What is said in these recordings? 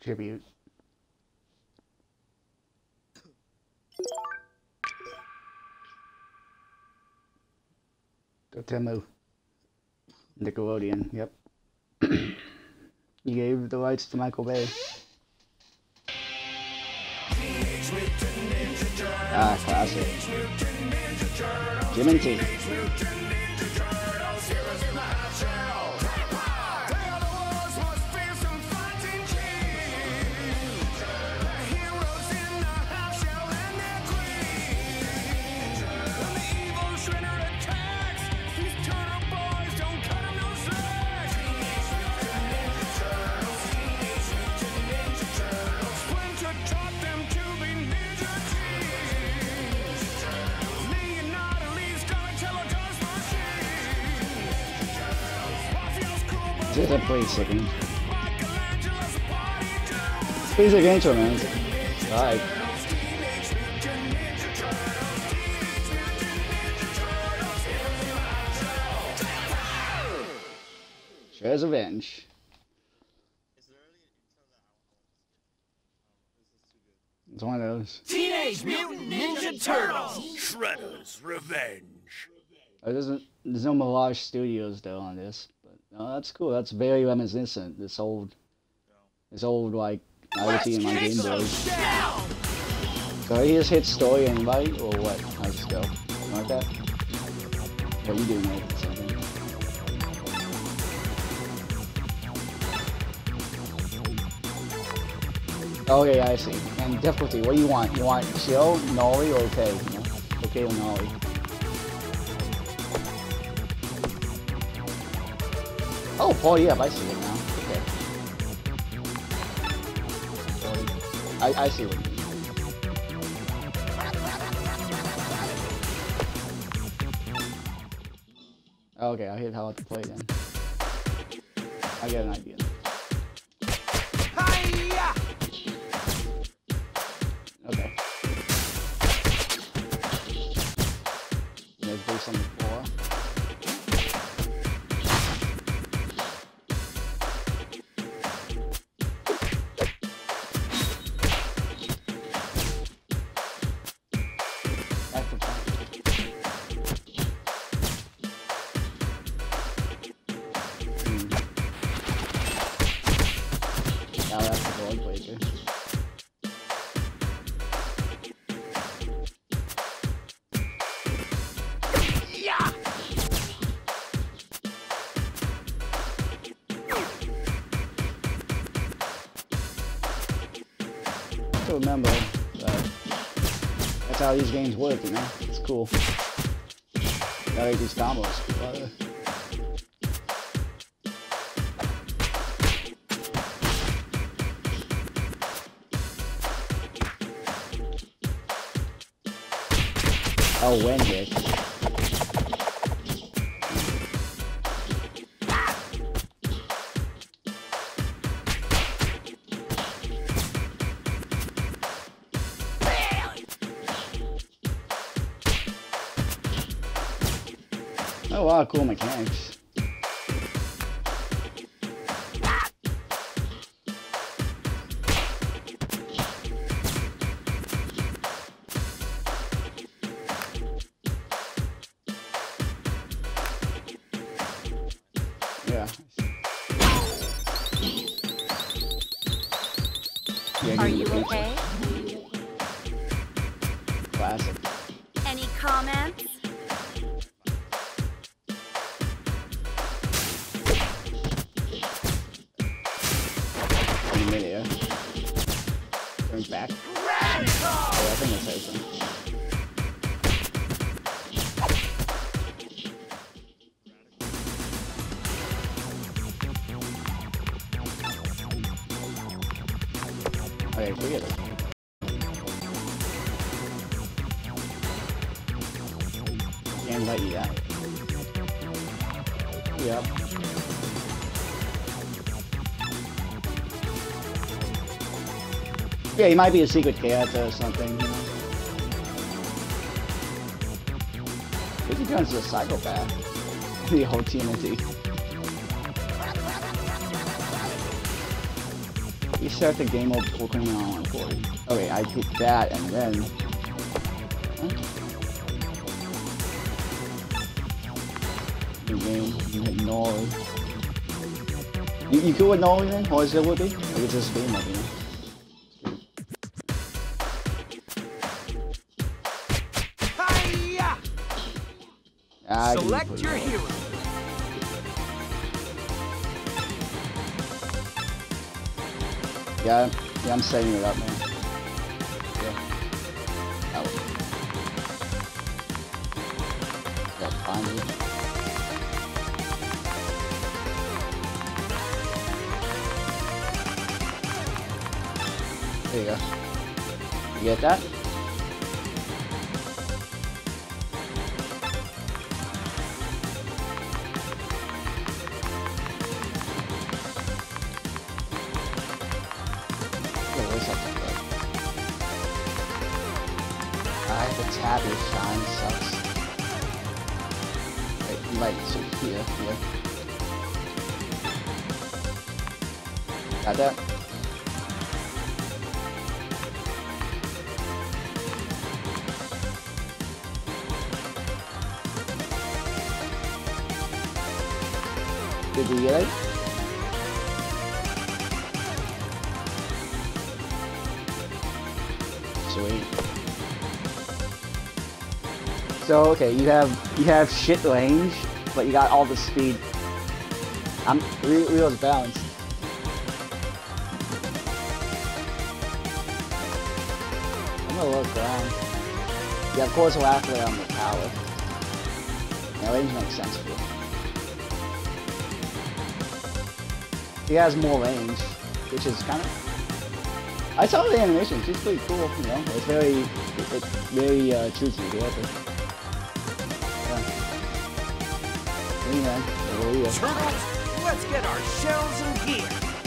tribute. Dotemu. Nickelodeon, yep. He gave the rights to Michael Bay. Ah, classic. Jim and T. This is a pretty sick. Pretty sick intro, man. Alright. Shredder's Revenge. It's one of those. Teenage Mutant Ninja Turtles! Shredder's Revenge. There's no Mirage Studios though on this, but no, that's cool. That's very reminiscent. This old like IoT in my Game Boy. So he just hit story and invite or what? How's this go? Like that? What are you doing, mate? Something. Oh yeah, I see. And difficulty. What do you want? You want chill, Nolly, or okay? You know? Okay or Nolly? Oh, Paul, yeah, I see it now. Okay. I see what you mean. Okay, I hit how to play then. I get an idea. Okay. Let's do some more. Now that's the ball breaker. To remember that that's how these games work, you know? It's cool. Gotta make these combos. Oh, wind hit. Oh wow, cool mechanics. Yeah. Are you okay? Classic. Any comments? In midair. Turns back. Oh, I think I said something. Okay, forget it. Can't let you out. Yep. Yeah, he might be a secret character or something. Maybe he turns into a psychopath. The whole TMNT. You start the game mode before coming on recording. Okay, I hit that and then. The game, you hit null. You could with null then? Or is it would be? Or it's just game mode, you know? Select your hero. Yeah, I'm setting it up, man. Yeah. That was. Got finally. There you go. You get that? The tab is shine sucks. Wait, you might switch here. Got that? Did you get it? Sweet. So okay, you have shit range, but you got all the speed. Wheels balanced. I'm gonna look around. Yeah, of course we'll have to on the power. Yeah, range makes sense for it. He has more range, which is kind of. I saw the animation. It's pretty cool. You know, it's very true to the character. Turtles, let's get our shells and gear.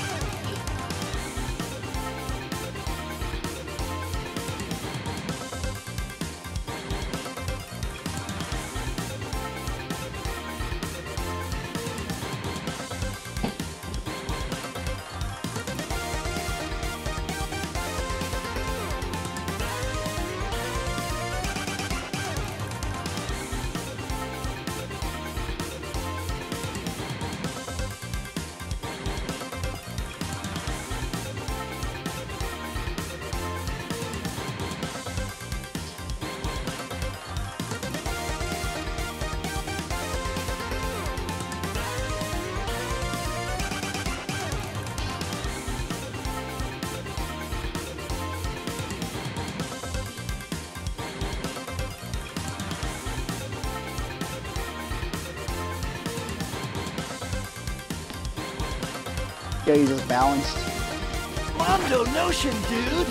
Yeah, you just balanced. Mondo Notion, dude!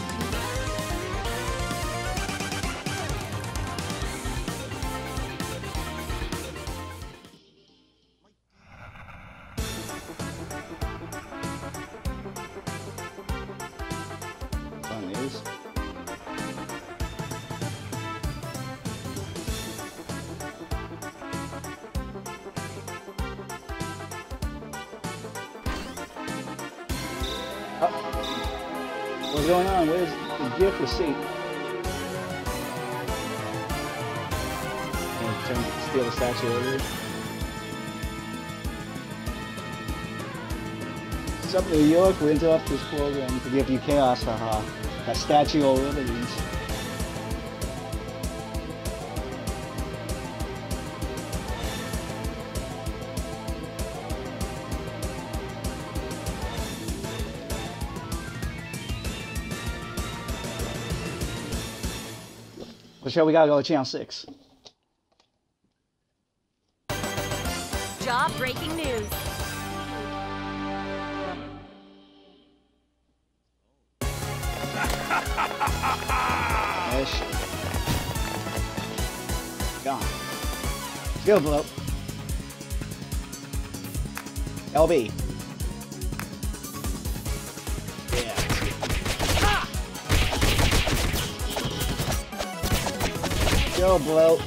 Fun news. What's going on? Where's the gift receipt? Steal the statue over here. What's up, New York? We interrupt this program to give you chaos, haha. That statue of liberties. For sure, we gotta go to channel 6. Job breaking news. Ish. Gone. Skill blow. LB. Skill blow.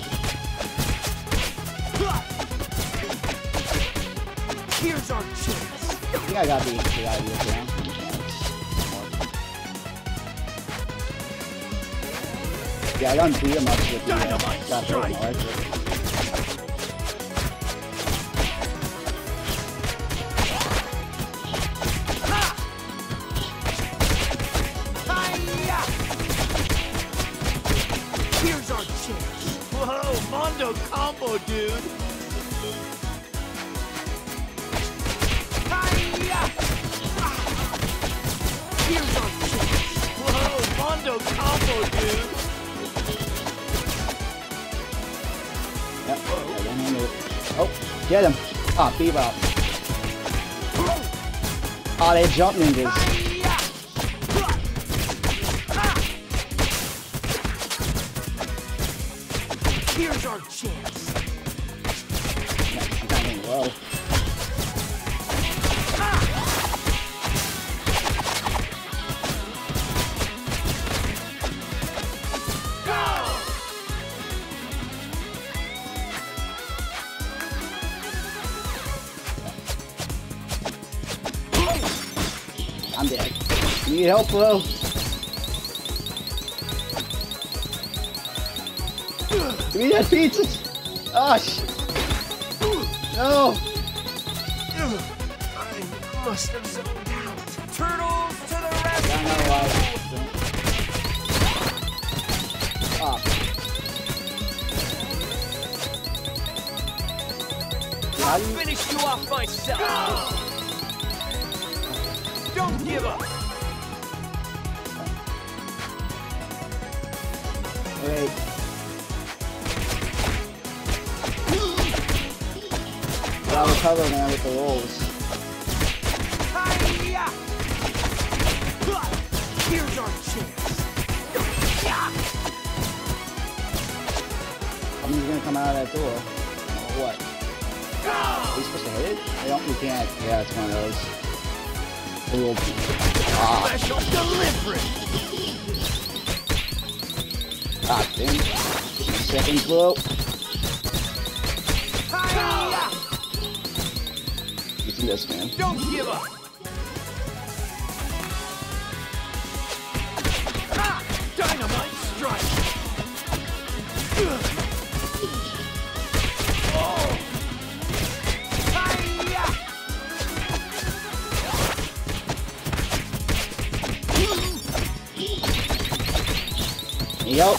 Here's our chance. I think I got the idea now. Yeah, I don't beat him up with the got the electric. Here's our chance. Whoa, Mondo combo, dude. Here's our chance. Whoa, Mondo combo, dude. Yep. Oh, get him. Ah, Bebop. Oh, they jump ninjas. Here's our chance. Yeah, I'm kind of low. I'm dead. Need help, bro? Give me that pizza! Oh, no! I must have zoned out. Turtles to the rescue! I know why. Ah. I'll finish you off myself! Don't give up! Wait. Gotta recover, man, with the rolls. Here's our chance. Something's gonna come out of that door. Or what? Are we supposed to hit it? I don't, we can't. Yeah, it's one of those. Cool. Ah. Special delivery. Ah, damn. Second blow. You see this, man. Don't give up. Dynamite strike. Yup.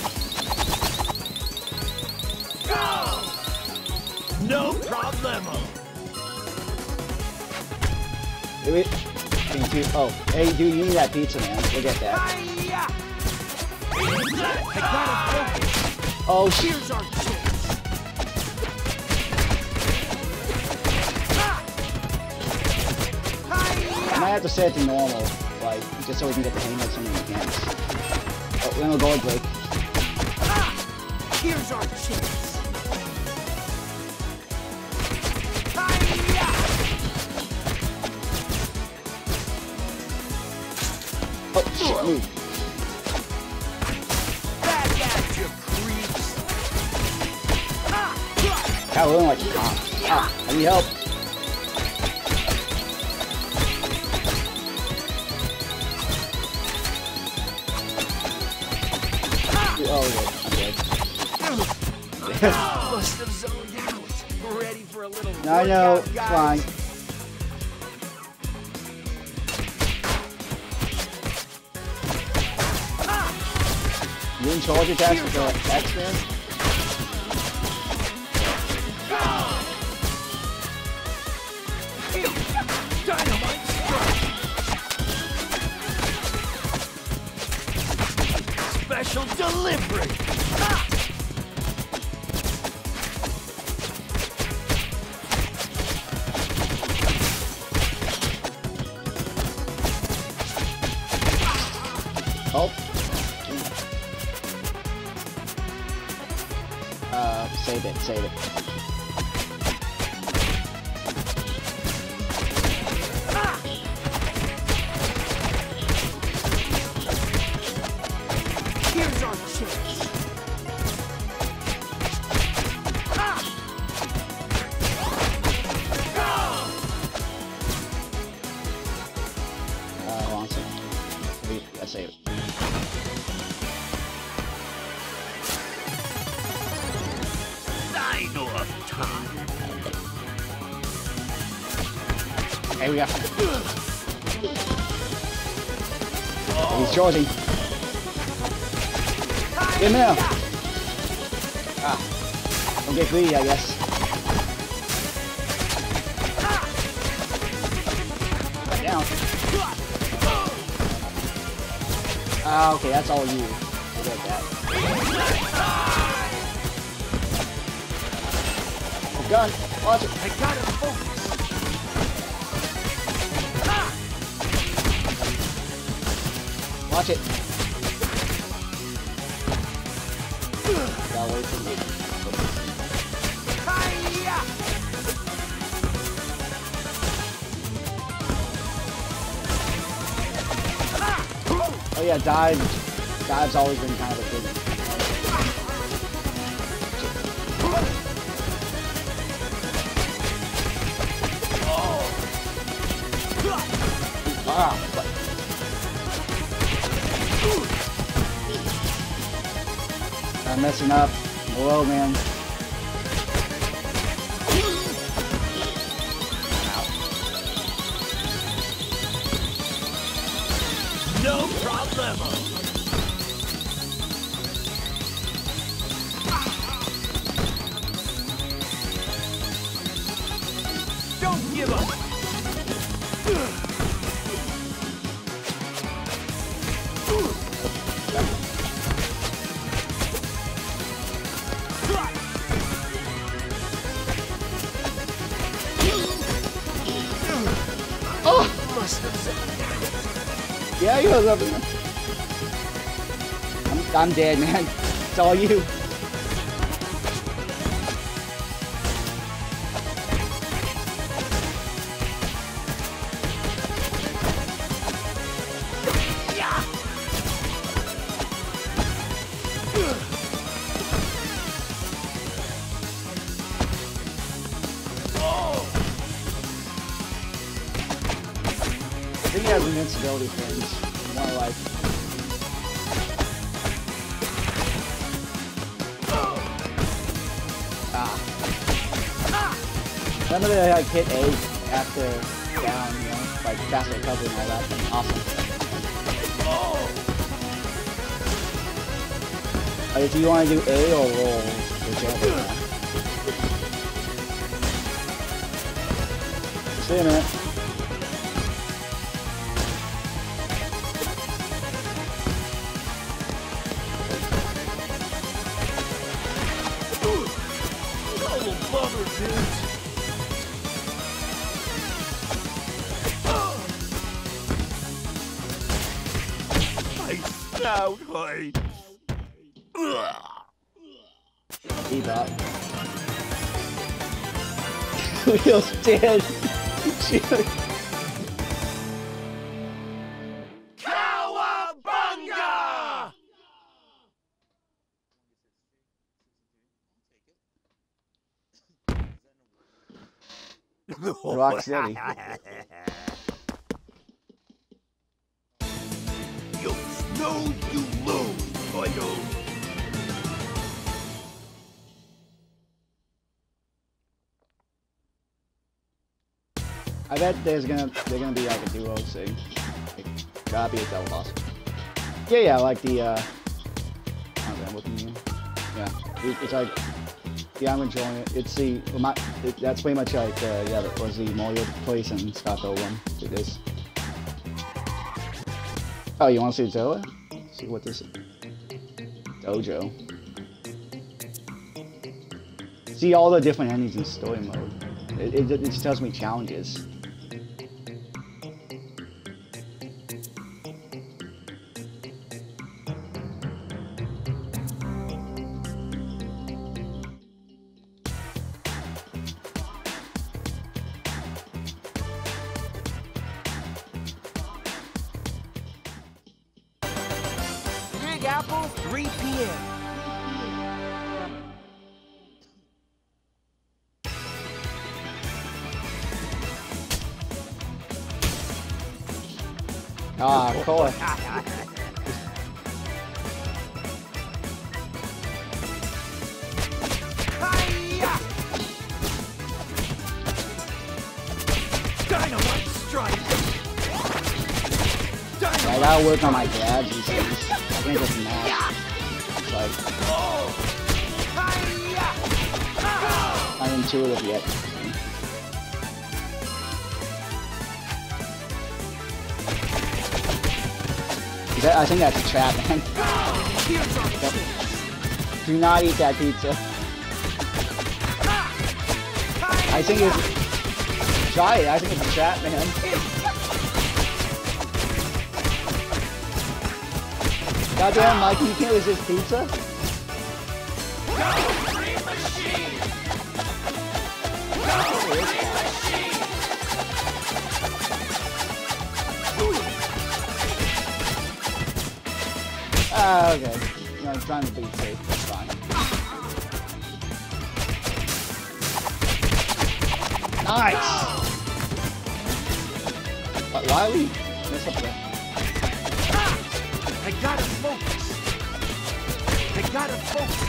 No problemo. Do it. Oh, hey, dude, you need that pizza, man. We'll get that. I gotta focus. Oh, shit. Here's our chance. I might have to set it to normal, like, just so we can get the hang of some of the mechanics. Oh, we're gonna go break. Here's our chance. Oh, shit, move. Back at you, creeps. God, we're like a cop. Ah, I need help. Oh, I'm dead. Must have zoned out. Ready for a little I know, workout, it's guys. fine. You didn't charge attacks with the X there? Dynamite strike. Special delivery. Oh. Save it, save it. Here's our chance. Hold on a second. Yeah, save it. Oh, enough time. Hey, we got. He's charging. Get him now. Ah. Don't get greedy, I guess. Down. Ah, okay, that's all you. Forget that. Oh, gun. Watch it. I gotta focus. Watch it. Gotta wait for me. Oh yeah, dive's always been kind of a thing. Ah, fuck. I'm messing up. Whoa, man. No problemo. Don't give up. Yeah, he was up in there. I'm dead, man. It's all you. I think he has invincibility things. More like. Remember they like hit A after down, you know, like faster recovery and all that. Awesome. If you want to do A or roll, whichever. See you in a minute. Out, hey. Bebop. Wheels dead. Cowabunga! Rock City. You snooze, you lose, Fido. I bet they're gonna be like a duo thing. Like, gotta be a double boss. Yeah, like the I'm looking at you. Yeah, it's like yeah, I'm enjoying it. It's the that's pretty much like yeah, that was the Mario place and Scott Pilgrim. It is. Oh, you want to see Zoa? See what this is. Dojo. See all the different endings in story mode. It just tells me challenges. Big Apple, 3 p.m. Ah, cool. Hi-ya! gotta work on my grabs these days. I can't just mash. It's like not intuitive yet. I think that's a trap, man. Yep. Do not eat that pizza. I think it's... Try it, I think it's a trap, man. Goddamn, Mikey, you can't resist pizza? Ah, okay. You know, I'm trying to be safe, that's fine. Nice! Why are we... What's up there? I gotta focus. I gotta focus.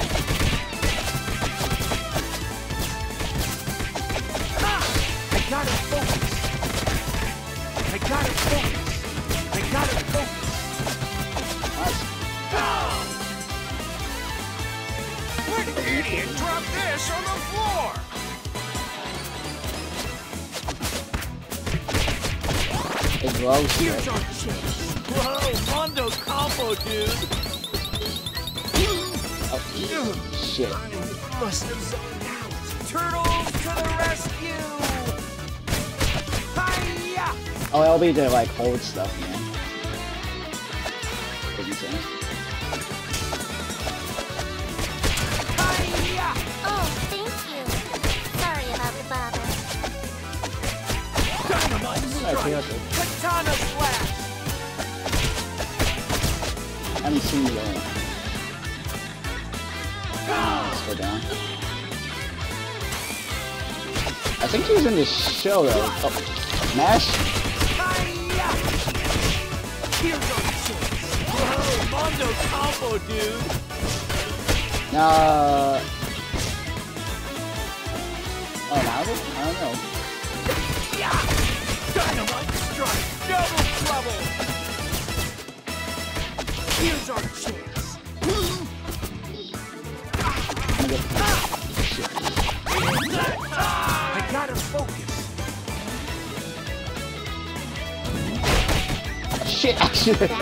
I gotta focus. I gotta focus. I gotta focus. Nice. What idiot dropped this on the floor? It glows, Here's right? our chance. Whoa, Mondo combo, dude. Oh, shit. I must have zoned out. Turtles to the rescue! Hi-ya! Oh, LB did like hold stuff, man. Pretty insane. Hi-ya! Oh, thank you. Sorry about the bother. Dynamite I strike! feel it. Katana slash! I haven't seen the going. Let's go down. I think he was in this show though. Oh, Mash? Hi-ya! Here's our chance. Whoa, Mondo combo, dude. Nah. Oh, Marvel? I don't know. Yeah! Dynamite strike! Double trouble! Here's our chance. I'm gonna get... Shit. I gotta focus. Shit, I should have...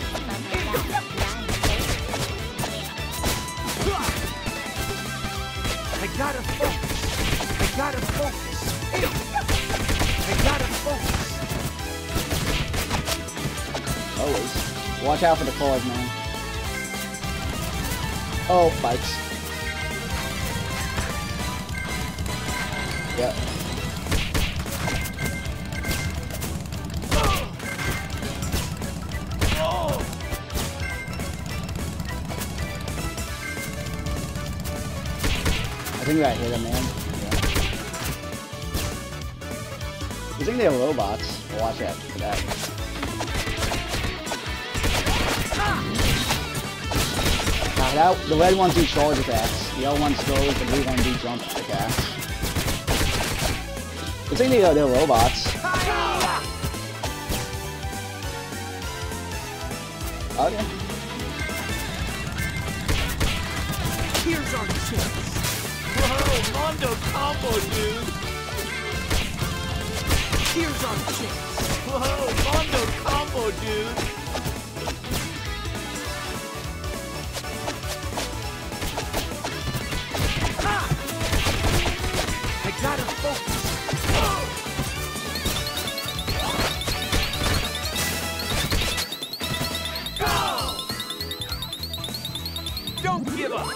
I gotta focus. I gotta focus. I gotta focus. Always. Watch out for the claws, man. Oh, spikes. Yep. I think I hit him, man. Yeah. You think they're robots? Watch out for that. The red ones do charge attacks. The other ones throws, the blue ones do jump attacks. I think they're robots. Okay. Here's our chance. Whoa, Mondo combo, dude. Here's our chance. Whoa, Mondo combo, dude. I gotta focus. Go! Don't give up.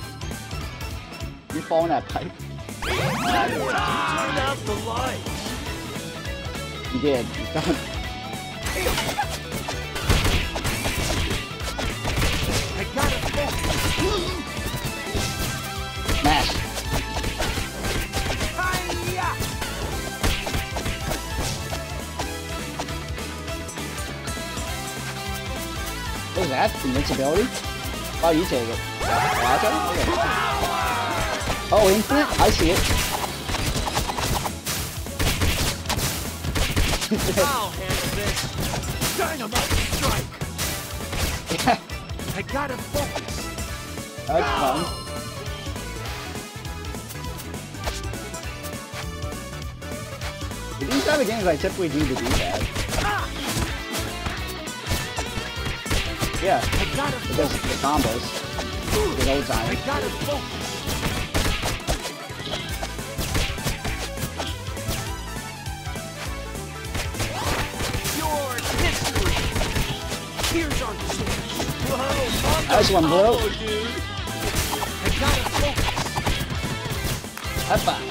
You fall in that pipe? Turn out the lights. You did. You found... I gotta focus. Mash. Hi-ya! What was that? Invincibility? Oh, you take it. Okay. Oh, infinite? I see it. I'll handle this. Dynamite strike! I gotta focus! That's fun. With these type of games, I typically do the D-pad. Yeah, because the combos. Good old time. I gotta focus! Your history! Here's our source! Whoa, Nice one, bro. dude! I gotta focus! High five.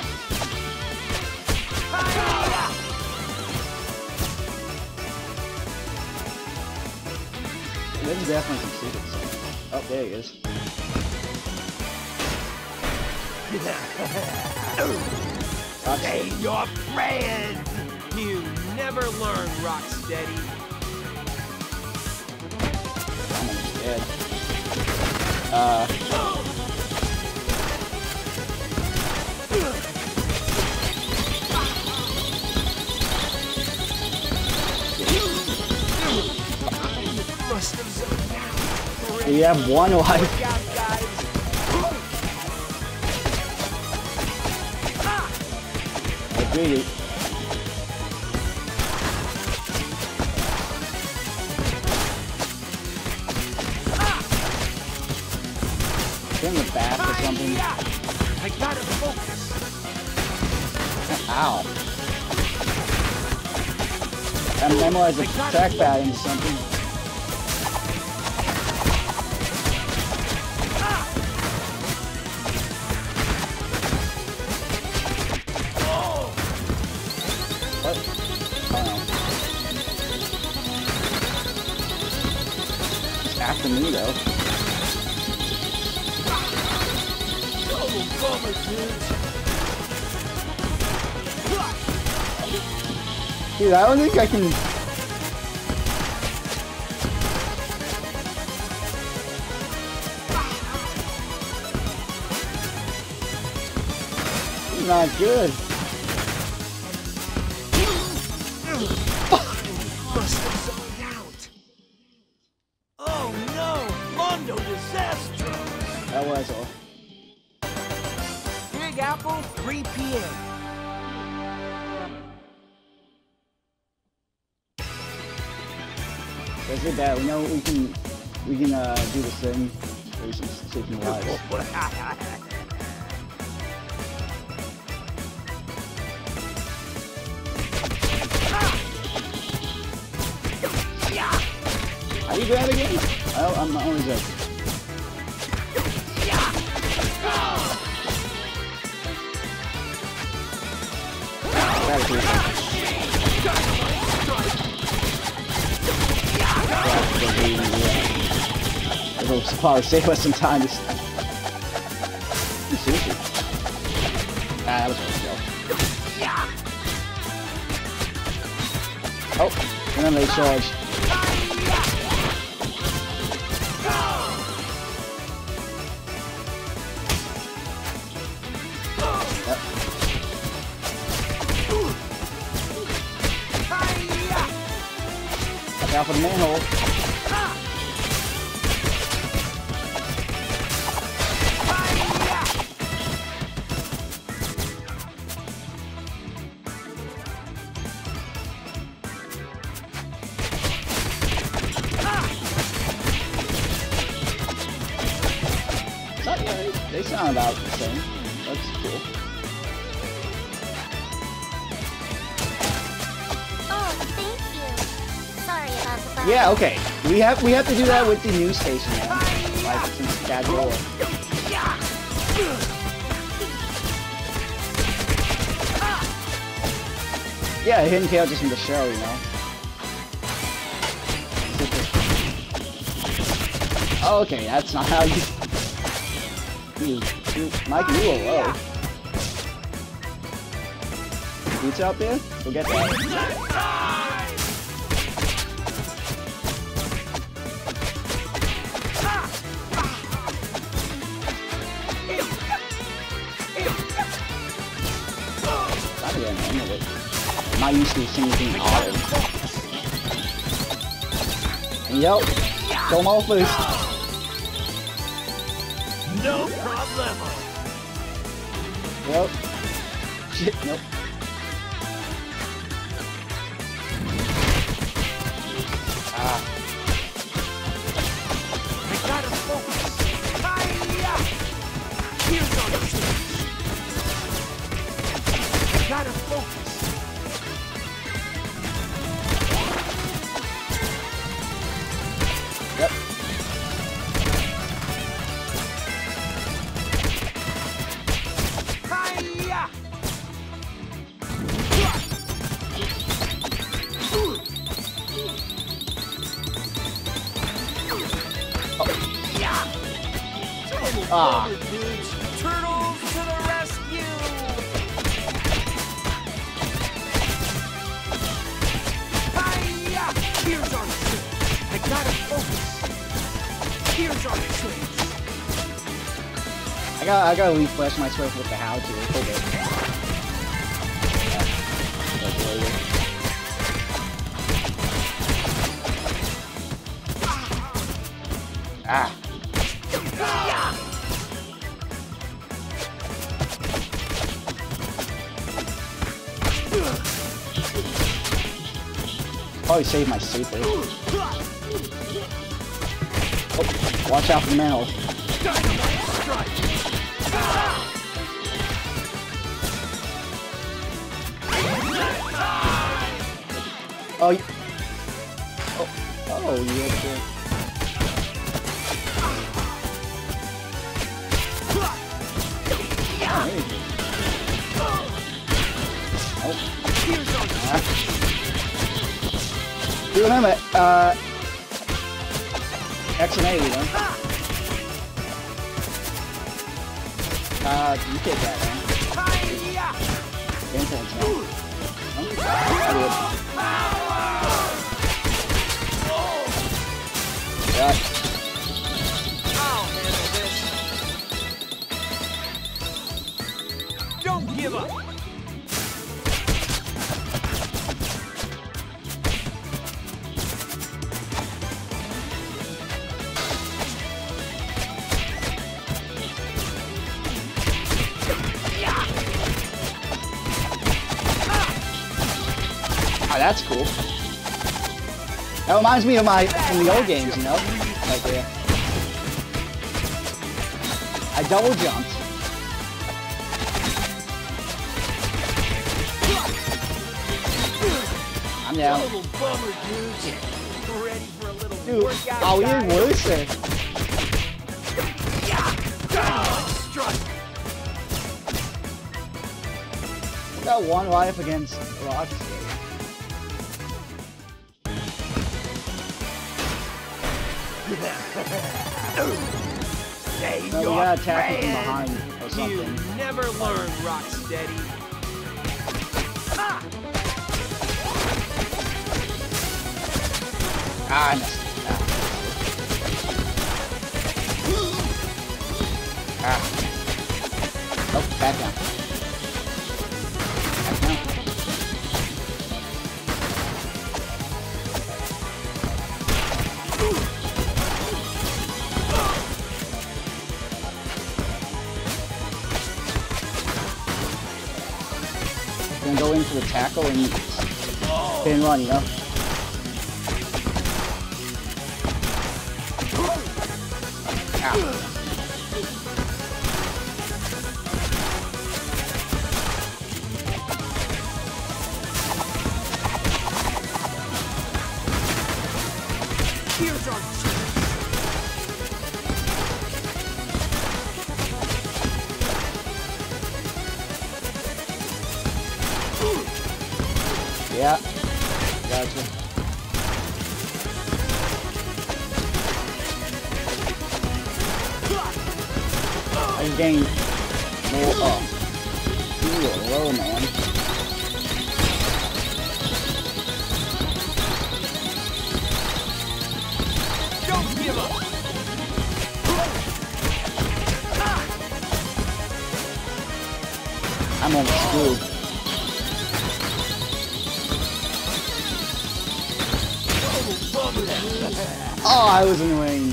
There's definitely some secrets. Oh, there he is. Hey, your friend! You never learn, Rocksteady. I'm almost dead. Must have zoned out. We have one life. Look out, guys. Agreed. In the back or something. I gotta focus. Ow. I memorized a trackpad into something. What? Oh no. It's after me though. Total bummer, dude. Dude, I don't think I can. Not good. Must have zoned out. Oh no! Mondo disaster! That was all. Big Apple, 3 p.m. That's it bad. We know we can do this thing where we should taking lives. How you grab again? I'm only joking. Grab it, please. It'll save us some time. Sushi. That was supposed to go. Oh, and then they charge. Watch out for the manhole. They sound about the same. That's cool. Oh, thank you. Sorry about the bug. Yeah, okay. We have to do that with the news station, man. Like since casual. Yeah, hidden tail just from the show, you know. Oh, okay, that's not how you. Mike, you were low. Boots out there? Forget that. I'm not used to seeing anything auto. Yep. Go more first. No problemo. Yep. Shit, nope. Ah. I gotta focus. Hiya! Here's on the switch. I gotta focus. Yep. Hiya! Ah. Dudes, turtles to the rescue! Hiya! Here's our switch. I gotta focus. Here's our switch. I gotta refresh myself with the how to. Hold it. Ah. Probably save my super. Oh, watch out for the manhole. Oh, you... Oh, you had to... Do remember, X and A, you know? You take that, man. Intense, man. Yeah. I'll handle this. Don't give up. Oh, that's cool. That reminds me of from the old games, you know? Right there. I double jumped. I'm down. Little bummer, dudes. Ready for a little Dude, workout, are we guys? in worse then? Strike. Got one life against rocks. Say No, we your gotta attack it from friend. behind or You something. never learn, Rocksteady. Ah, I missed. Ah. Oh, back down. Back down. Gonna go in for the tackle and spin run, you know? Ow. Here's our Yeah. Gotcha. I'm getting more up. Ooh, low, man. Don't give up. I'm almost screwed. Oh, I was in range.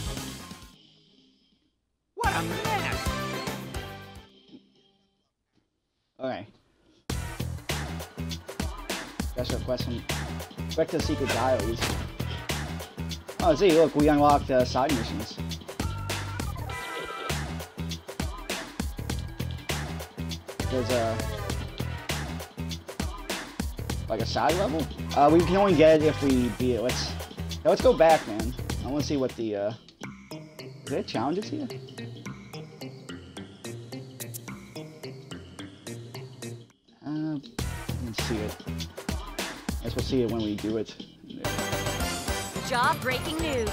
What a mess! Alright. Special question. Spectre Secret Diaries. Oh, see, look, we unlocked side missions. There's like a side level? We can only get it if we beat it. Let's go back, man. I want to see what the is there challenges here? Let's see it. I guess we'll see it when we do it. Job breaking news.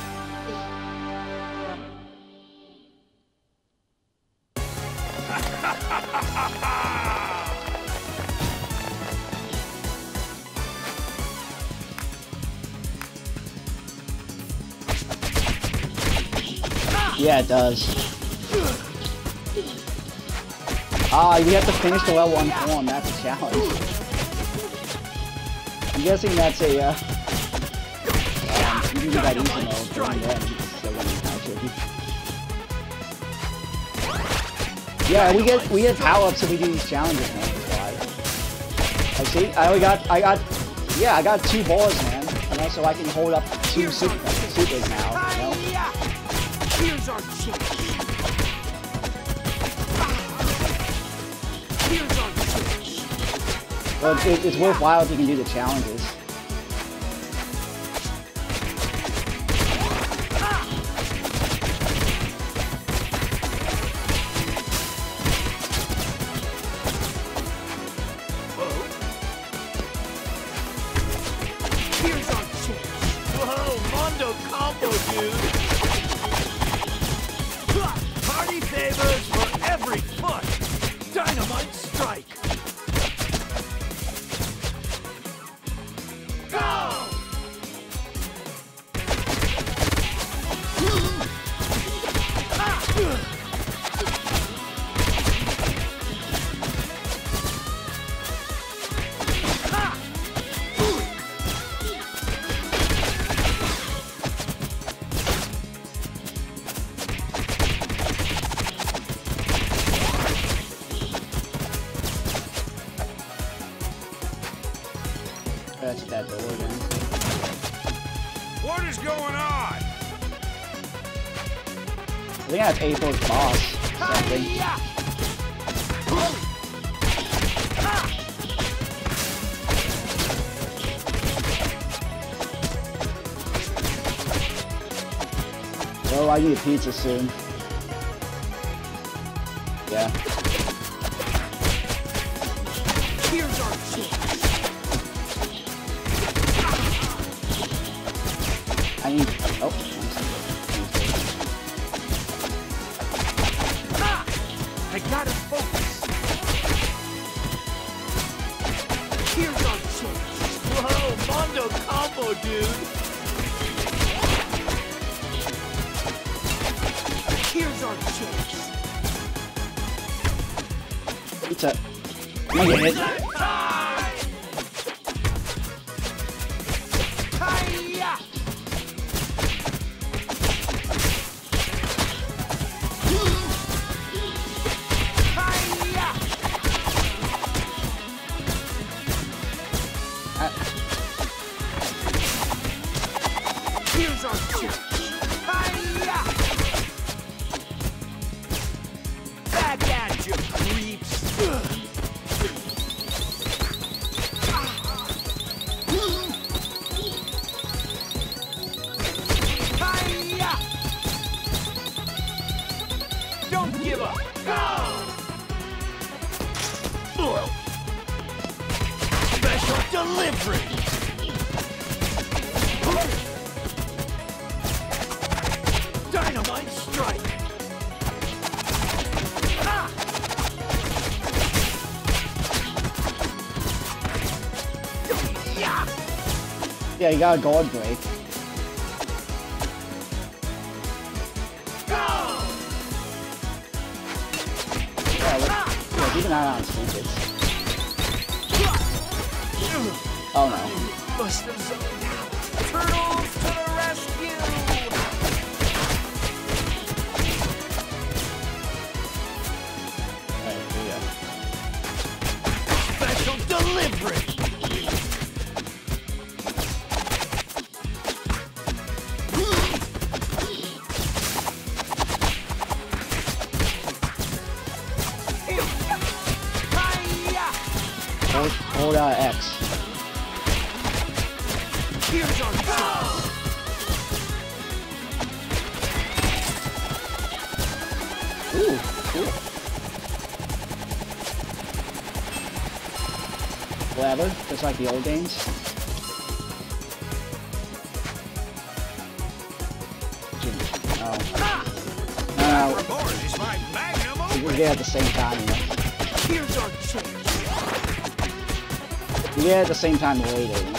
Yeah, it does. Ah, you have to finish the level on form. That's a challenge. I'm guessing that's a, you can do that easy mode during the end, so when you catch it. Yeah, we get power-ups if we do these challenges, man. I see. I got 2 balls, man. And also I can hold up 2 supers now, you know? Here's our chance. Here's our chance. Well, it's worthwhile if you can do the challenges. Here's our chance. Whoa, Mondo combo, dude. Party favors for every foot. Dynamite strike. Go! That's that door again. What is going on? I think that's April's boss. Something. Oh, I need a pizza soon. Yeah. Here's our chance. I need. Oh. I gotta focus. Here's our chance. Whoa, Mondo combo, dude. Here's our chance. Pizza. I'm gonna get hit. Hi-ya! Hi-ya! Here's our chance. Hi-ya! Back at you, creeps. Hi-ya! Don't give up. Go! Special delivery. Dynamite strike. Ah! Yeah! Yeah, you got a guard break. Go! Yeah, keep an eye on stupid. Oh no. Must have zoned out. Turtles to the delivery. Hold out X. Here's our go. Ooh, cool. Whatever, just like the old games. No. No. We can get at the same time, you know? Here's our chance. We get at the same time later, you know?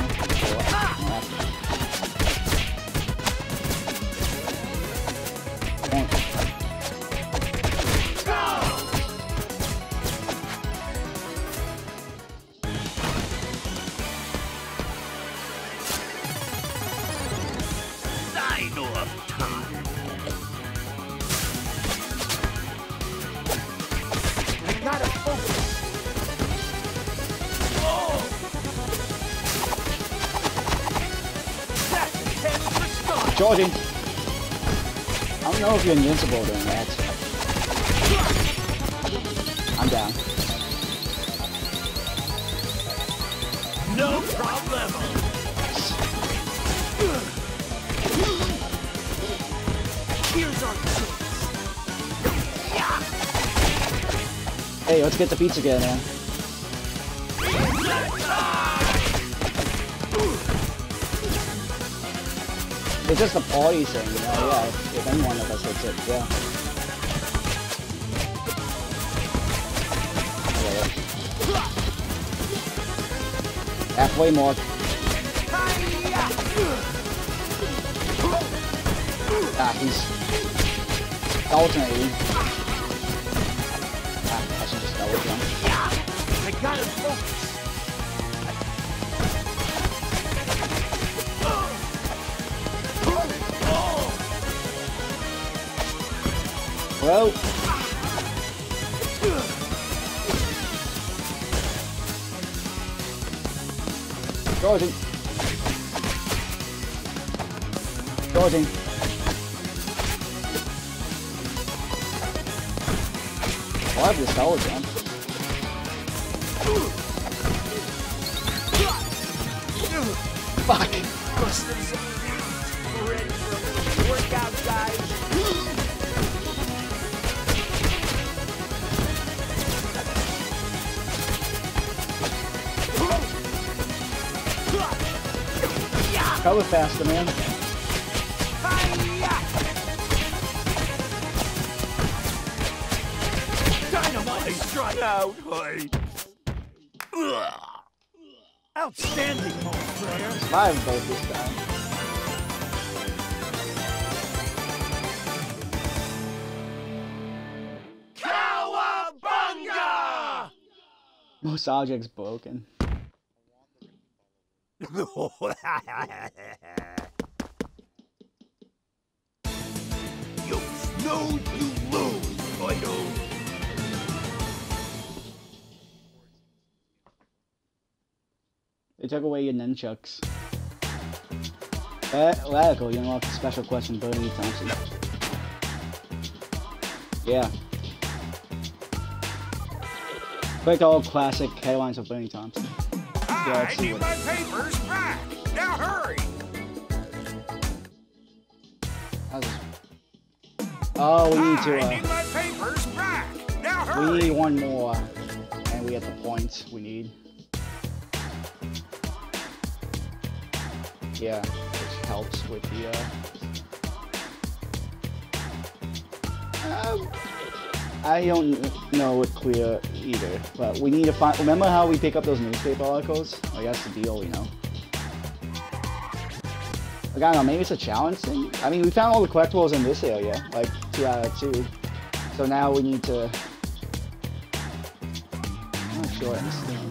Gotta focus. Oh. That's a 10 for start. Jordan! I don't know if you're invincible during that. I'm down. No problem. Here's our chance. Hey, let's get the pizza again, man. It's just a party thing, you know? Yeah, if any one of us hits it, yeah. Halfway mark. Ah, he's alternating. I should just double jump. I gotta focus. Bro. Jordan. Jordan. I have this double jump. Fuck. Ready for a little workout, guys? Cover faster, man. Dynamite strike out. Outstanding, my player. Five both this time. Cowabunga! Most objects broken. You snooze, you lose, Fido. They took away your nunchucks. Radical, you unlock a special question, Bernie Thompson. Yeah. Quick old classic headlines of Bernie Thompson. Yeah, I need my papers back. Now hurry. Oh, we need I need my papers back. Now hurry. we need one more, and we get the points we need. Yeah, which helps with the, I don't know it clear either, but we need to find, remember how we pick up those newspaper articles? Like, that's the deal, you know? Like, I don't know, maybe it's a challenge thing? I mean, we found all the collectibles in this area, like, 2 out of 2. So now we need to... I'm not sure I understand.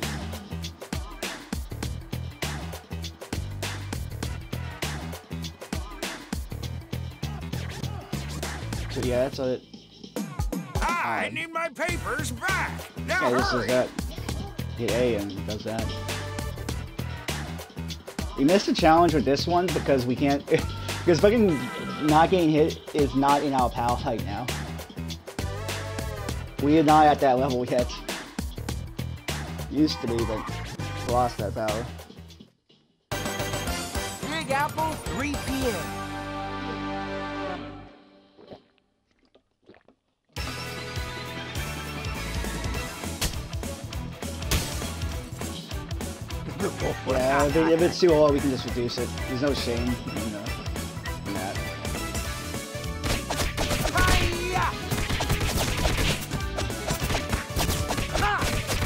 So yeah, that's it. I need my papers back. Now Yeah, this hurry. is that. hit A and it does that. We missed a challenge with this one because we can't, because fucking not getting hit is not in our power right now. We are not at that level yet. Used to be, but lost that power. Big Apple, 3 p.m. Yeah, if it's too low, we can just reduce it. There's no shame in that. Hi-ya! Ha!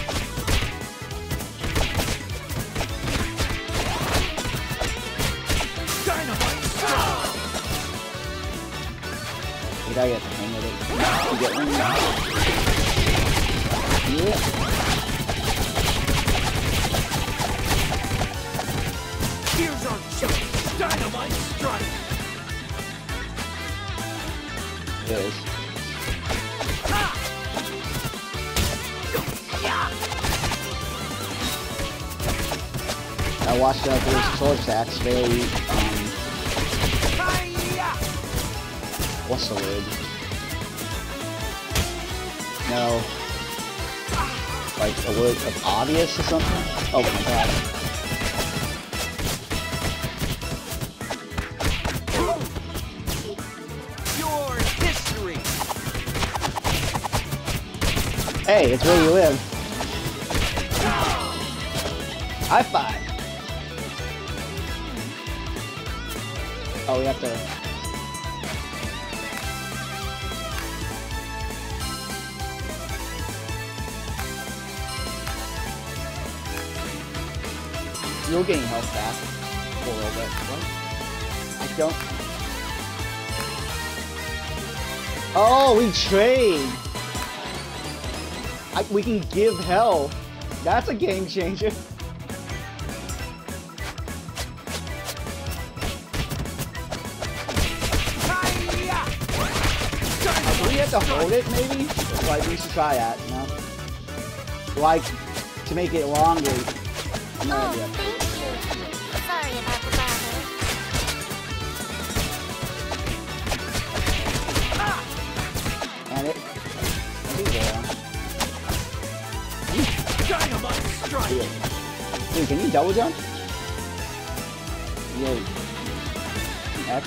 Dynamite strike! We gotta get the hang of it. You get one? Yeah. Here's our chance! Dynamite strike! It is. Ha! Yeah! I watched those sword attacks very, Hi-ya! what's the word? No. Like a word of obvious or something? Oh my god. Your history! Hey, it's where you live. High five! Oh, we have to... You're getting health back for a little bit. What? I don't... Oh, we trade! We can give hell. That's a game changer. Hi-ya! Do we have to hold it, maybe? Like, we should try that, you know? Like, to make it longer. No Oh, idea. thank you. Sorry about the bother. And it... there. Dynamite strike! Dude, can you double jump? Yeah. X.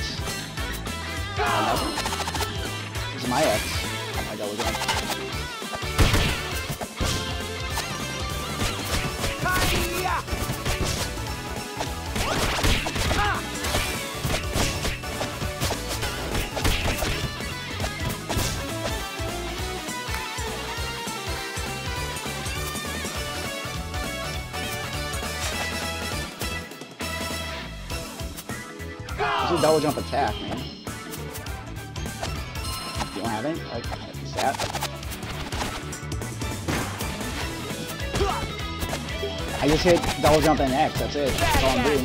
This is my X. On my double jump. Hi-ya! Ha! This is a double jump attack, man. You don't have any? Like, that? I just hit double jump and X, that's it. That's all I'm doing.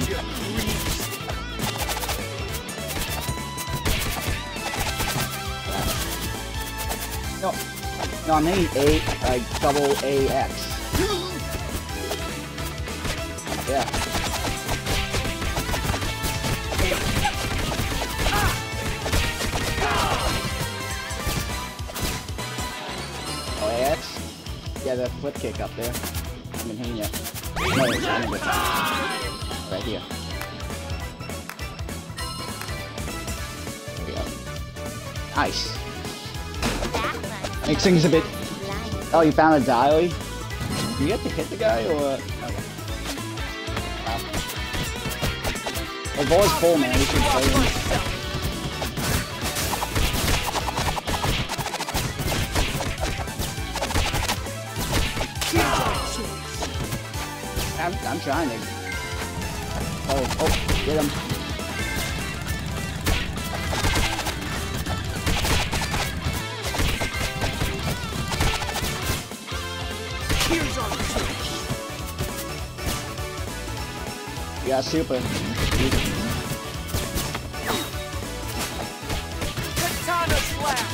No, no, I'm hitting A, like, double AX. Yeah. Oh, AX? Yeah, the flip kick up there. I've been hitting it. No, it's not good. Right here. There we go. Nice. That one. Makes things a bit... Blind. Oh, you found a diary? Do you have to hit the guy, or...? Okay. Wow. The ball's full, man. We should play him. I'm trying to... Oh, get him. Here's our chance! Yeah, super. Katana slap!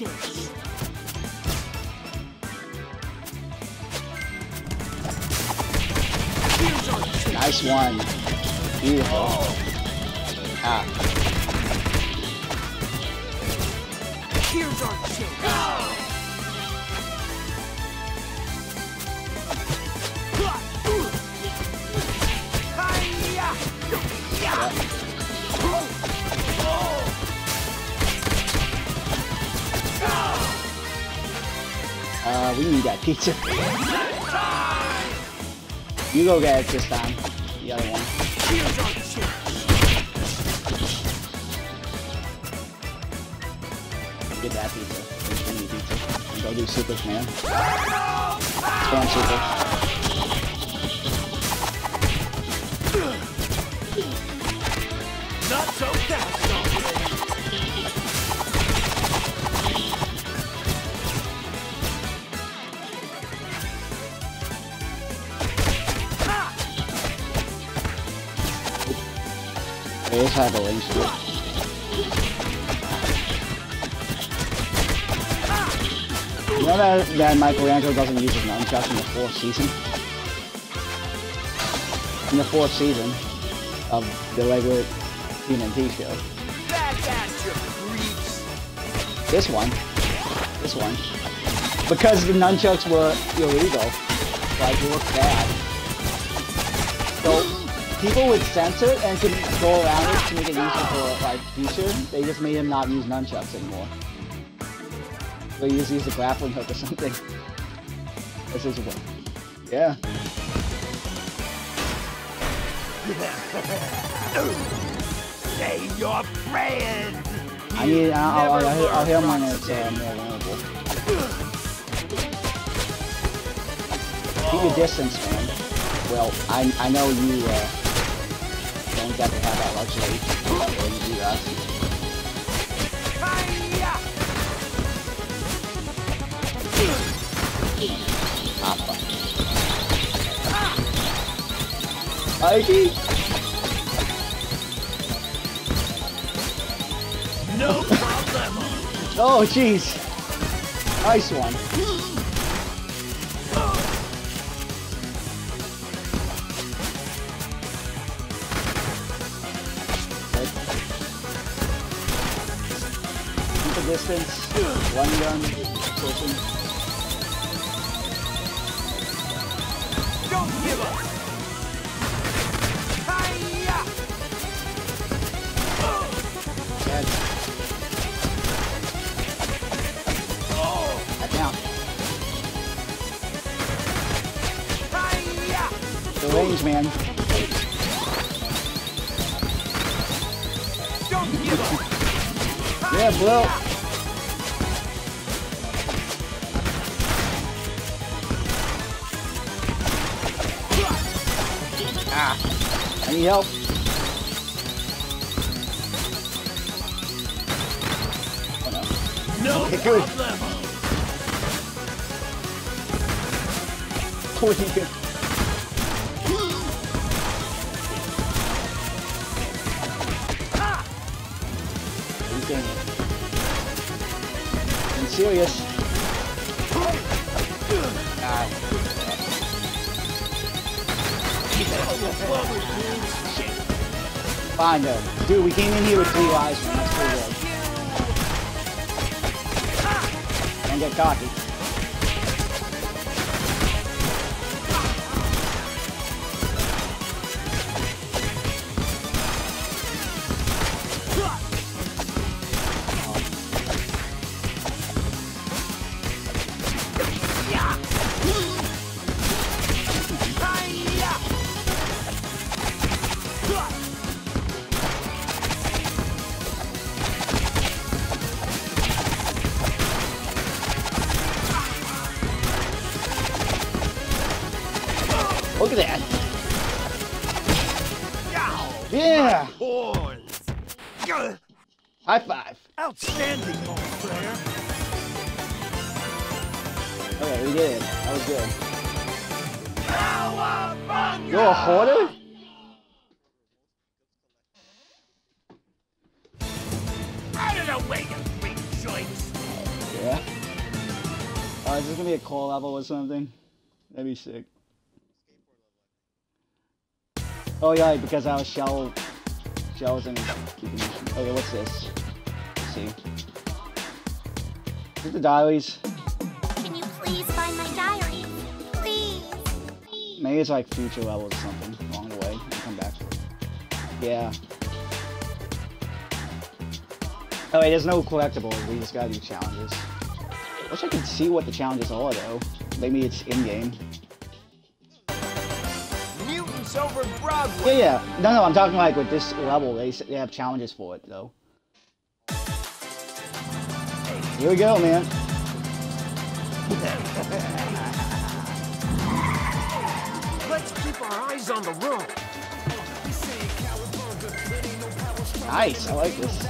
chance. Here's our chance. Nice one. Beautiful. Ah. Here's our chance. We need that pizza. You go get it this time. The other one. Get that pizza. Give me pizza. And go do Super Command. Spam Super. Not so fast, They just have a range to it. You know that Michelangelo doesn't use his nunchucks in the 4th season? In the 4th season of the regular TMNT show. back at you, creeps. This one. Because the nunchucks were illegal. Like, they look bad. So, people would censor and could go around it to make it easier for, like, future. They just made him not use nunchucks anymore. So he just used a grappling hook or something. This is what. Yeah. Say your prayers. I'll hit him when it's more vulnerable. Keep your distance, man. Well, I know you don't get to have that luxury when you do that. Mikey! No problem. Oh, jeez. Nice one. Keep the distance. One gun. Pushing. Don't give up. Dead. Back down. The range, man. Don't give up. Yeah, bro. Ah. I need help. Oh no. No Okay, good. problem. Pretty good. I'm serious. Ah. Fine though. Dude, we came in here with 3 lives, man. That's pretty good. Don't get cocky. Look at that. Yeah. Horns. High five. Outstanding, ball player. Okay, we did it. That was good. You're a hoarder? Out of the way, you big joints. Yeah. Is this gonna be a core level or something? That'd be sick. Oh yeah, because our shells and okay, what's this? Let's see. Is it the diaries? Can you please find my diary? Please. Maybe it's like future levels or something along the way. And come back. Yeah. Oh wait, there's no collectibles. We just gotta do challenges. Wish I could see what the challenges are though. Maybe it's in game. Mutants over Broadway. Yeah, yeah. No, I'm talking like with this level. They have challenges for it though. Here we go, man. Let's keep our eyes on the road. Nice, I like this.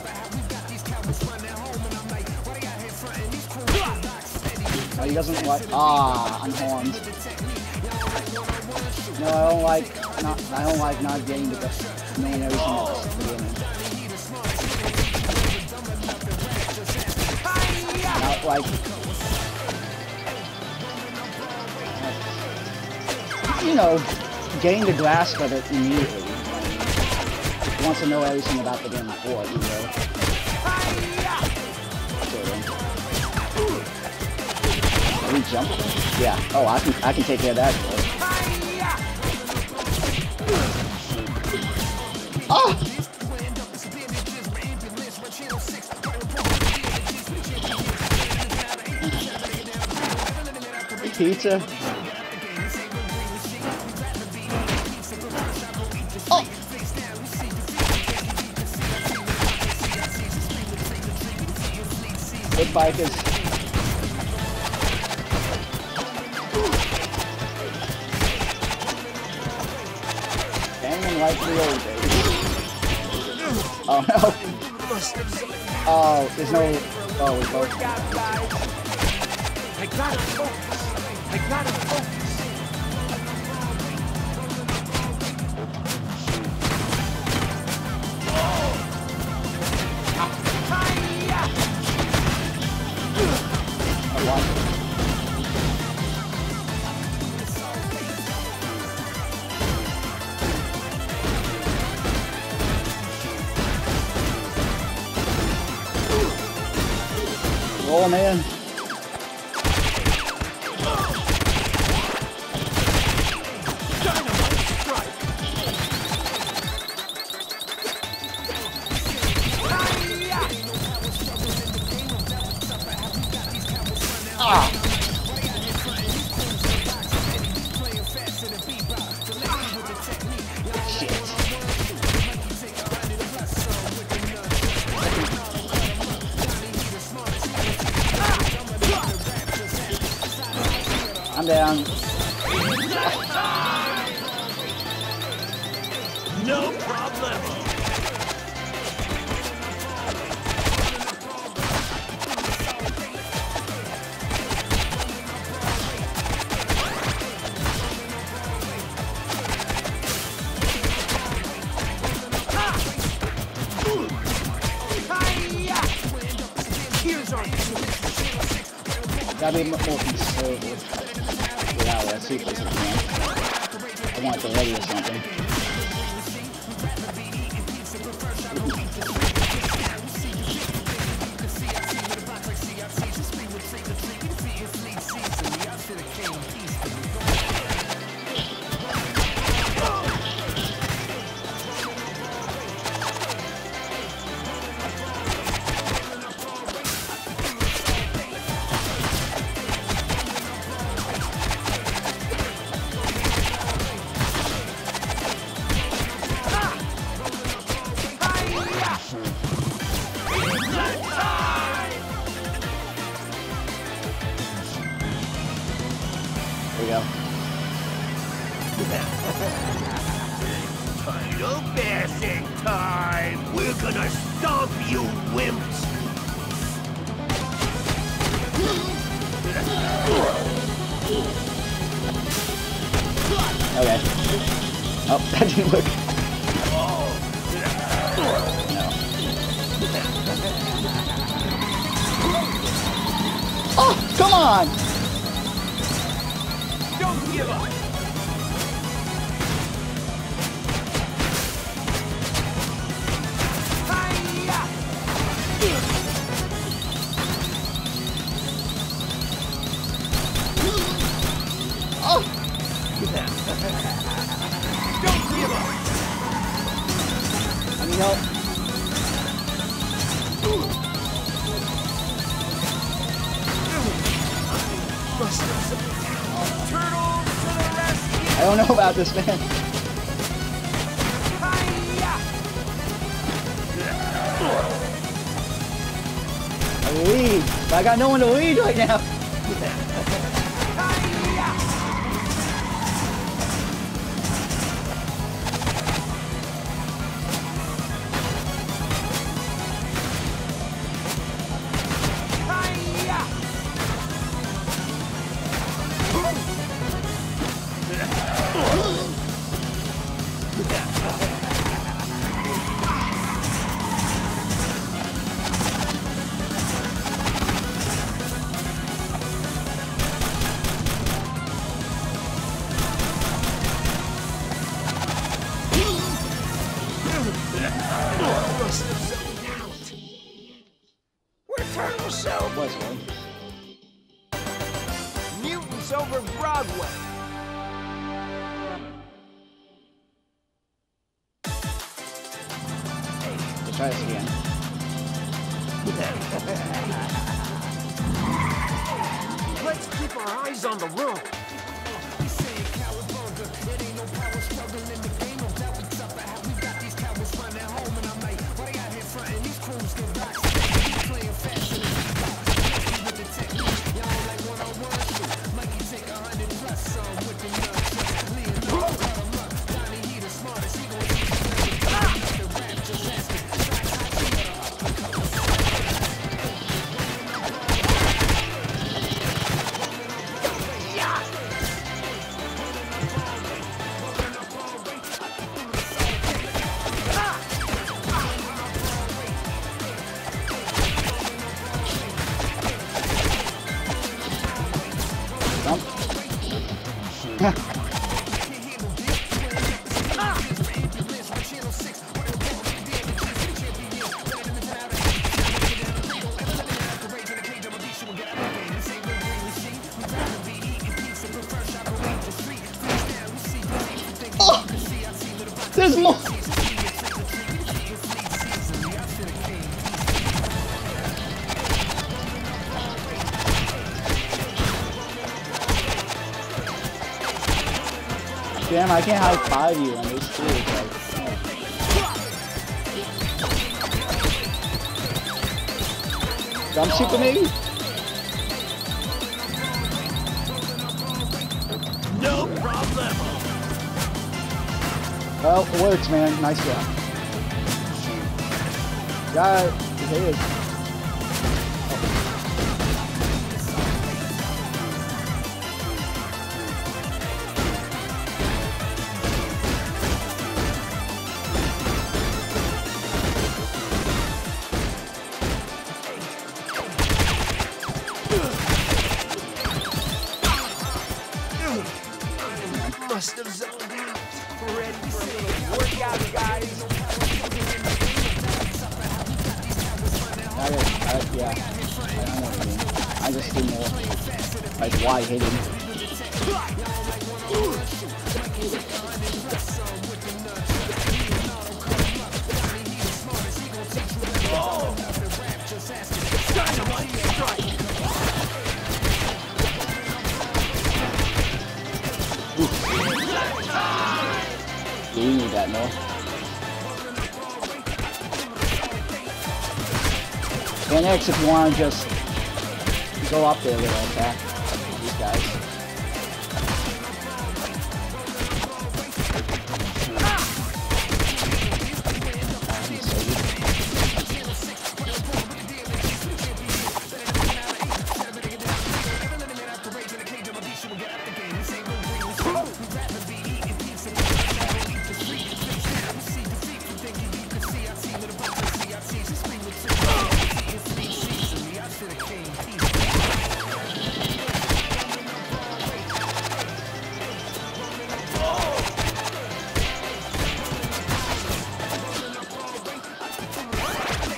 No, he doesn't like. I'm horned. No, I don't like not getting the main everything else at the beginning. Not like. You know, getting the grasp of it immediately. He wants to know everything about the game before, you know. Are we jumping? Yeah. Oh, I can take care of that. Oh! Pizza. Oh! Good bikers. Banging like the old days. Oh no. Oh, there's no. Oh, we both. I gotta focus. I gotta focus. Oh man. Ah. I'm down. No problem. Gotta be more conservative. Yeah, let's see if there's a can. I want it to ready or something. There we go. No bashing time! We're gonna stomp you wimps! Okay. Oh, that didn't work. No. Oh, come on! on! Don't give up! Oh! Don't give up! I need help. Turtle to the rescue! I don't know about this, man. I lead, but I got no one to lead right now. We're Turtle Show! Was one. Mutants over Broadway! Let's try this again. Let's keep our eyes on the road! Oh! There's more! Damn, I can't high five you on this too. Like, jump super maybe? No problem! Well, it works, man. Nice job. Got it. It is. Must have zoned out. Ready for a little workout, guys. Yeah. I know what you mean. I just do more like wide hitting. Do you need that more? And X, if you want to just go up there with an attack these guys.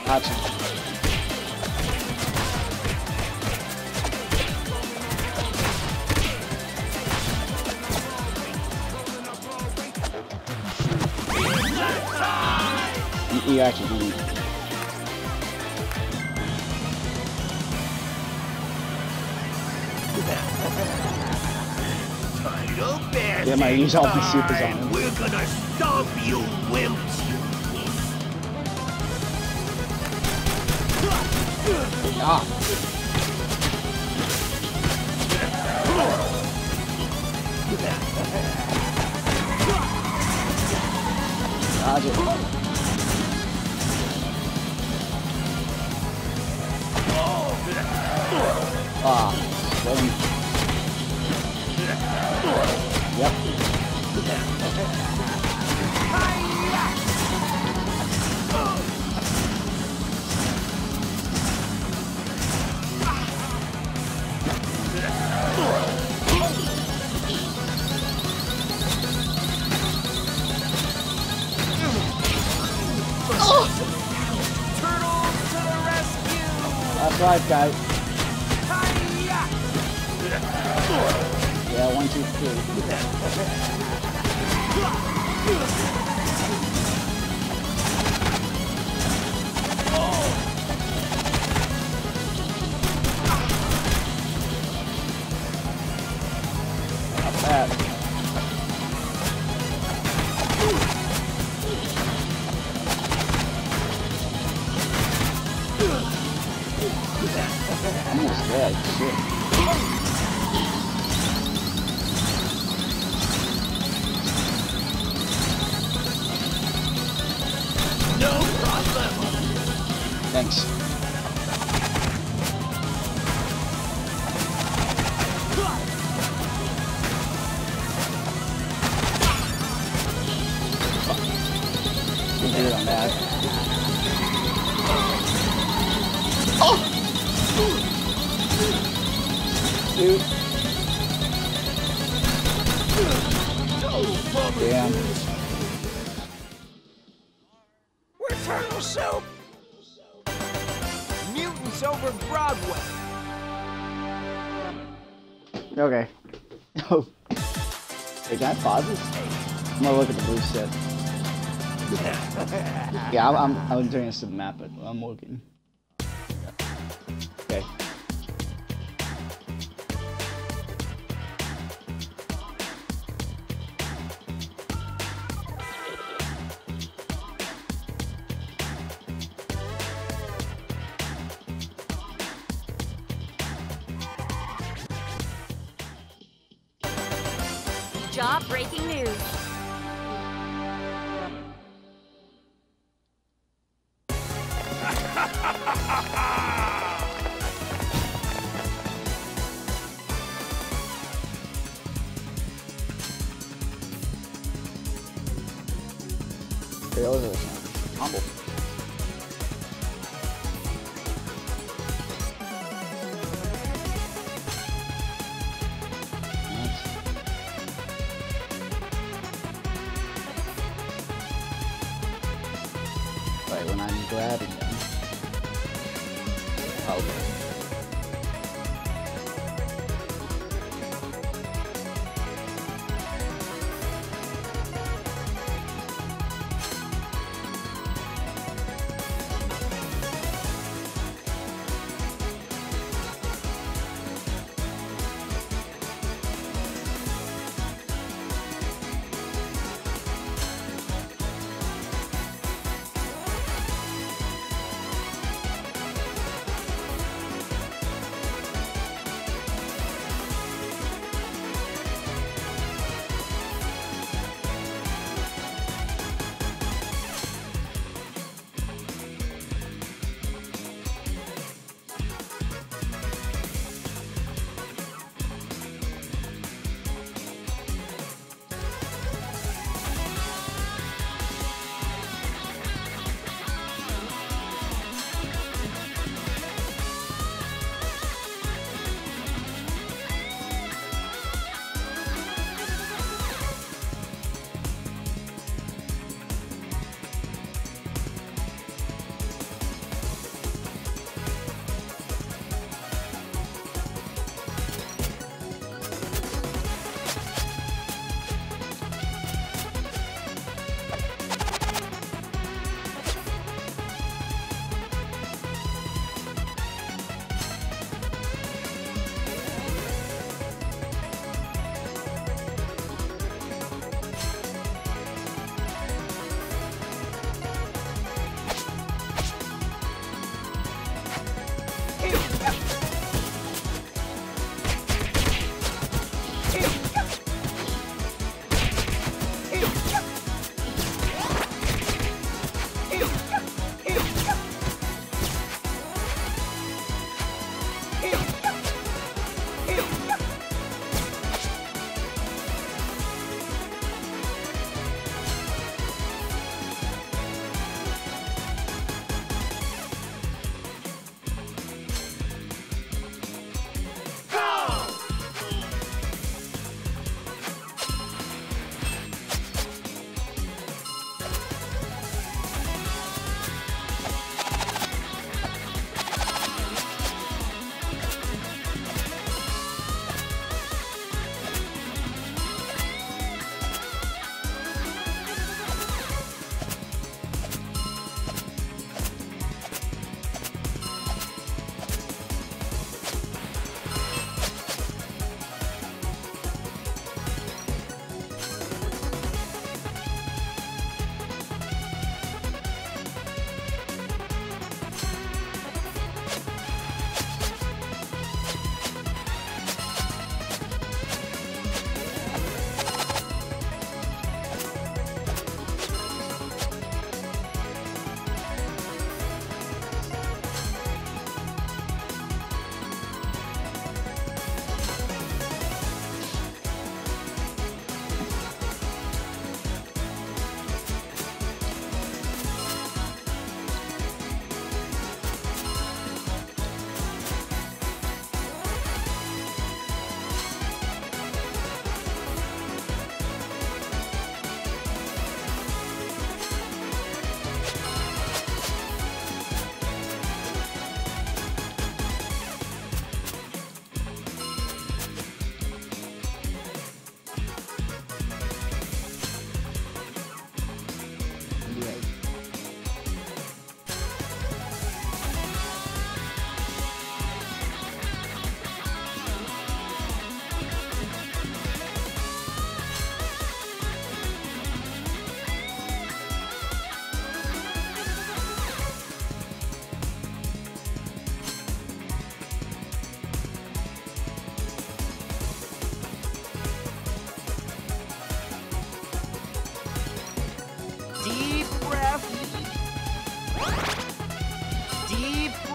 Gotcha. You actually need. Yeah, my use all my supers on him. We're gonna stomp you, wimps! Ah. Dodge it. Ah, then. Yep. Turtles to the rescue! That's right, guys. Yeah, 1, 2, 3. Not bad. Almost dead. Shit. No problem! Thanks. Good hit on that. Oh! Dude. Damn. We're turtle soup! Mutants over Broadway! Okay. Oh. Wait, can I pause this? I'm gonna look at the blue set. Yeah, I'm doing this to the map, but I'm looking. Okay. Jaw-breaking news. Okay, those are humble. Right when I'm grabbing them. Okay.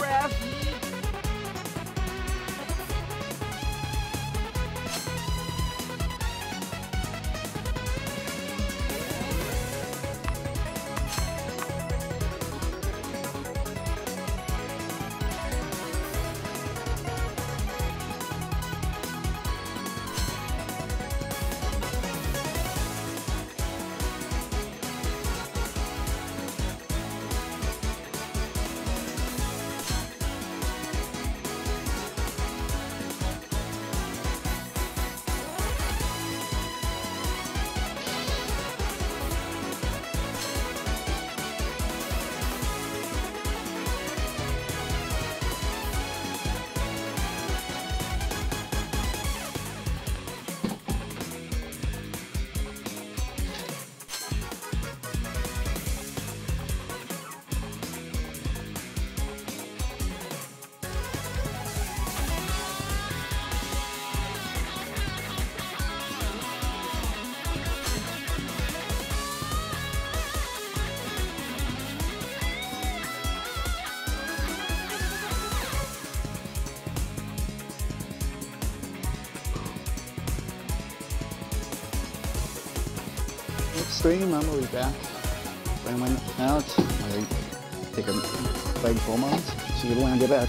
autograph? Stream, I'm already back. When I went out, I take a break for a moment. See you when I get back.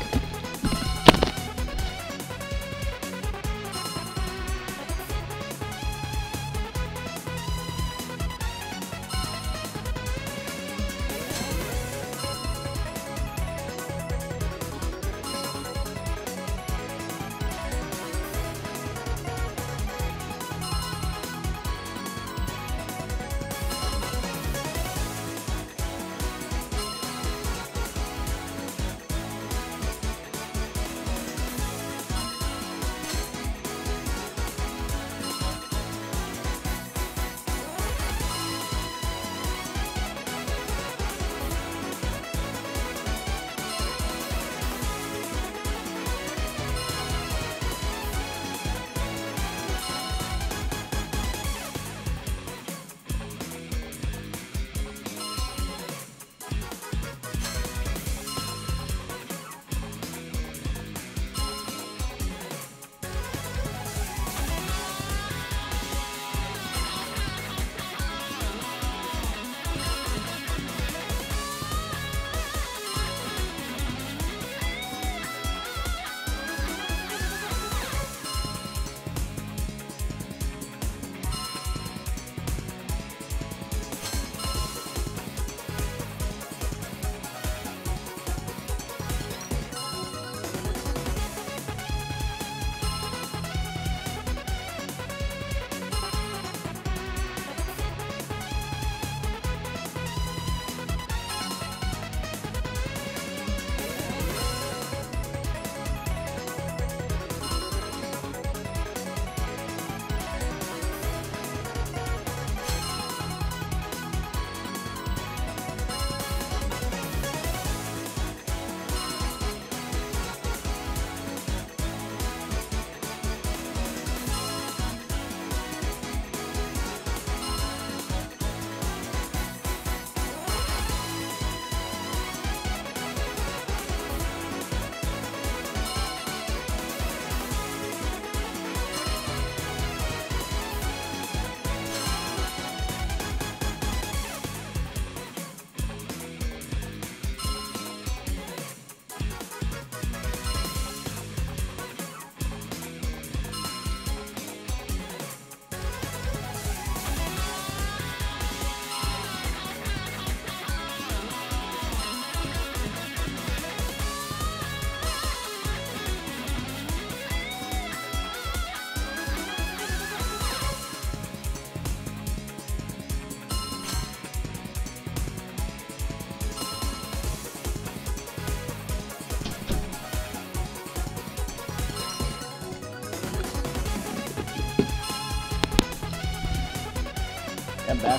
I'm back.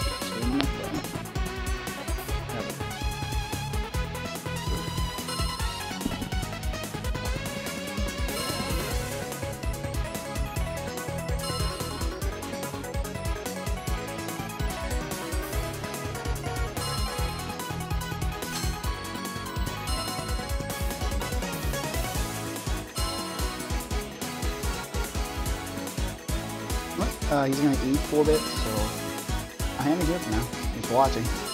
he's gonna eat for a bit, so I am here for now. Thanks for watching.